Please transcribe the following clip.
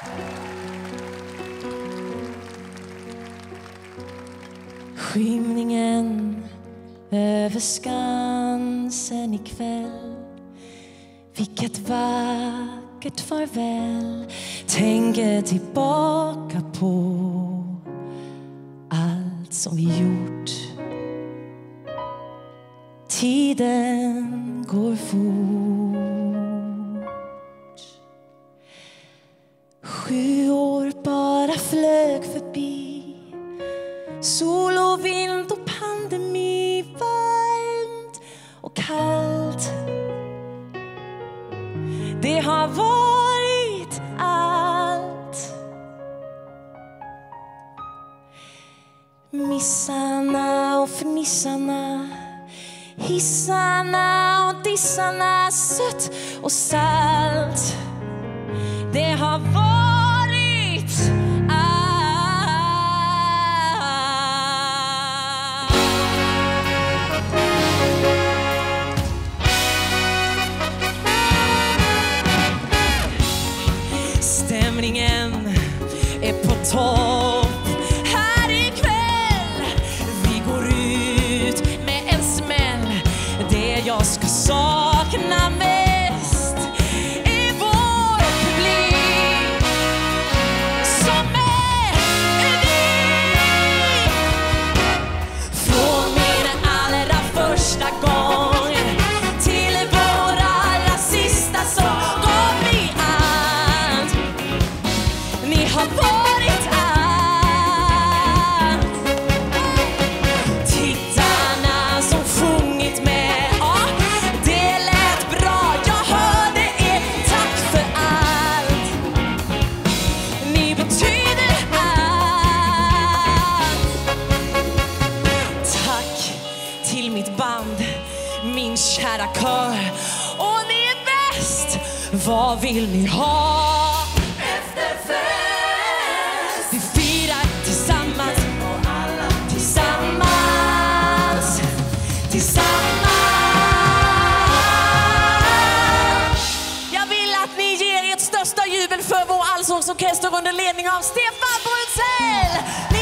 Skymningen över Skansen ikväll. Vilket vackert farväl. Tänker tillbaka på allt som vi gjort. Tiden går fort. 7 år bara flög förbi. Sol och vind och pandemi, varmt och kallt. Det har varit allt. Missarna och fnissarna, hissarna och dissarna, sött och salt. Det har varit stämningen är på topp här ikväll. Vi går ut med en smäll. Det jag ska sakna mest är vår publik som är unik. Från min allra första gång till vår allra sista sång gav vi allt. Ni har varit allt. Tittarna som sjungit med, ja, det lät bra. Jag hörde er, tack för allt. Ni betyder allt. Tack till mitt band, min kära kör. Och ni är bäst. Vad vill ni ha? Vi firar tillsammans och alla tillsammans. Jag vill att ni ger ert största jubel för vår allsångsorkester under ledning av Stefan Brunsell.